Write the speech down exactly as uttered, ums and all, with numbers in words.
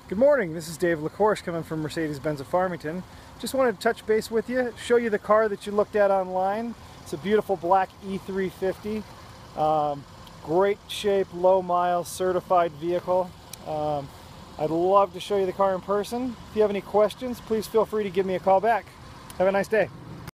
Good morning, this is Dave LaCourse coming from Mercedes-Benz of Farmington. Just wanted to touch base with you, show you the car that you looked at online. It's a beautiful black E three fifty. Um, great shape, low miles, certified vehicle. Um, I'd love to show you the car in person. If you have any questions, please feel free to give me a call back. Have a nice day.